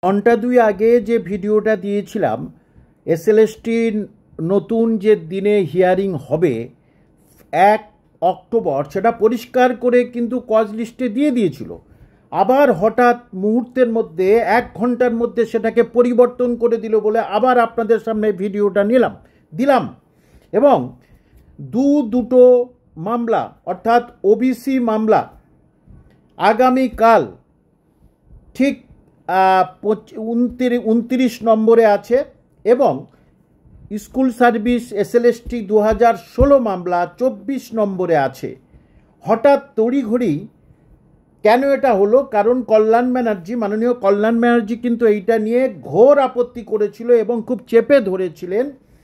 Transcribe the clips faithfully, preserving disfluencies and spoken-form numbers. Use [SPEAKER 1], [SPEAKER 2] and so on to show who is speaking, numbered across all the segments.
[SPEAKER 1] ঘন্টা দুই আগে যে ভিডিওটা দিয়েছিলাম এসএলএসটির নতুন যে দিনে হিয়ারিং হবে এক অক্টোবর, সেটা পরিষ্কার করে কিন্তু কজ লিস্টে দিয়ে দিয়েছিল। আবার হঠাৎ মুহূর্তের মধ্যে এক ঘন্টার মধ্যে সেটাকে পরিবর্তন করে দিল বলে আবার আপনাদের সামনে ভিডিওটা নিলাম দিলাম এবং দু দুটো মামলা অর্থাৎ ওবিসি মামলা আগামীকাল ঠিক উনত্রিশ নম্বরে আছে এবং স্কুল সার্ভিস এসএলএসটি দু হাজার ষোলো মামলা চব্বিশ নম্বরে আছে। হঠাৎ তড়িঘড়ি কেন এটা হলো? কারণ কল্যাণ ব্যানার্জি মাননীয় কল্যাণ ব্যানার্জি কিন্তু এইটা নিয়ে ঘোর আপত্তি করেছিল এবং খুব চেপে ধরেছিলেন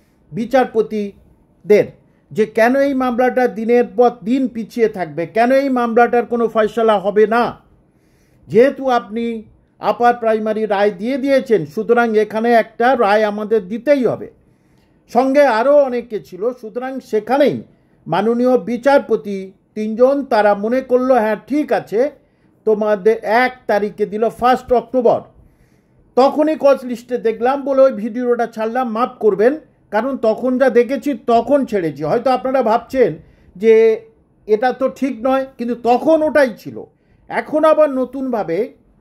[SPEAKER 1] বিচারপতিদের যে কেন এই মামলাটা দিনের পর দিন পিছিয়ে থাকবে, কেন এই মামলাটার কোনো ফয়সালা হবে না। যেহেতু আপনি আপার প্রাইমারি রায় দিয়ে দিয়েছেন, সুতরাং এখানে একটা রায় আমাদের দিতেই হবে। সঙ্গে আরও অনেকে ছিল, সুতরাং সেখানেই মাননীয় বিচারপতি তিনজন তারা মনে করলো হ্যাঁ ঠিক আছে, তোমাদের এক তারিখে দিল ফার্স্ট অক্টোবর। তখনই কজ লিস্টে দেখলাম বলে ওই ভিডিওটা ছাড়লাম, মাফ করবেন, কারণ তখন যা দেখেছি তখন ছেড়েছি। হয়তো আপনারা ভাবছেন যে এটা তো ঠিক নয়, কিন্তু তখন ওটাই ছিল। এখন আবার নতুনভাবে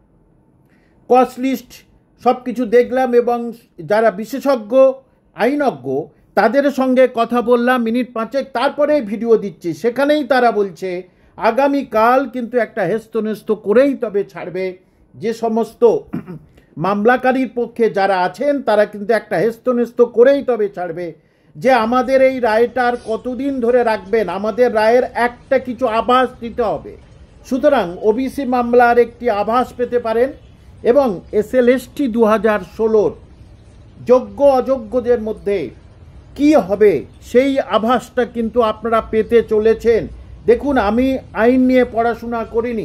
[SPEAKER 1] কজ লিস্ট সব কিছু দেখলাম এবং যারা বিশেষজ্ঞ আইনজ্ঞ তাদের সঙ্গে কথা বললাম মিনিট পাঁচেক, তারপরে ভিডিও দিচ্ছি। সেখানেই তারা বলছে আগামীকাল কিন্তু একটা হেস্তনেস্ত করেই তবে ছাড়বে। যে সমস্ত মামলাকারীর পক্ষে যারা আছেন তারা কিন্তু একটা হেস্তনেস্ত করেই তবে ছাড়বে যে আমাদের এই রায়টা আর কতদিন ধরে রাখবেন, আমাদের রায়ের একটা কিছু আভাস দিতে হবে। সুতরাং ওবিসি মামলার একটি আভাস পেতে পারেন এবং এসএলএসটি দু হাজার ষোলোর যোগ্য অযোগ্যদের মধ্যে কি হবে সেই আভাসটা কিন্তু আপনারা পেতে চলেছেন। দেখুন, আমি আইন নিয়ে পড়াশোনা করিনি,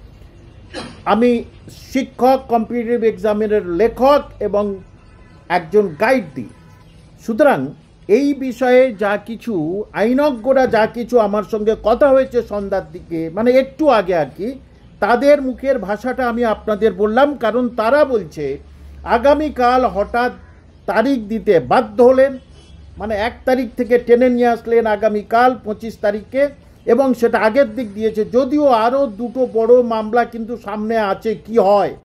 [SPEAKER 1] আমি শিক্ষক, কম্পিটিটিভ এক্সামিনের লেখক এবং একজন গাইড দিই। সুতরাং এই বিষয়ে যা কিছু আইনজ্ঞরা যা কিছু আমার সঙ্গে কথা হয়েছে সন্ধ্যার দিকে, মানে একটু আগে আর কি, তাদের মুখের ভাষাটা আমি আপনাদের বললাম। কারণ তারা বলছে আগামীকাল হঠাৎ তারিখ দিতে বাধ্য হলেন, মানে এক তারিখ থেকে টেনে নিয়ে আসলেন আগামীকাল পঁচিশ তারিখে, এবং সেটা আগের দিক দিয়েছে। যদিও আরও দুটো বড় মামলা কিন্তু সামনে আছে, কি হয়।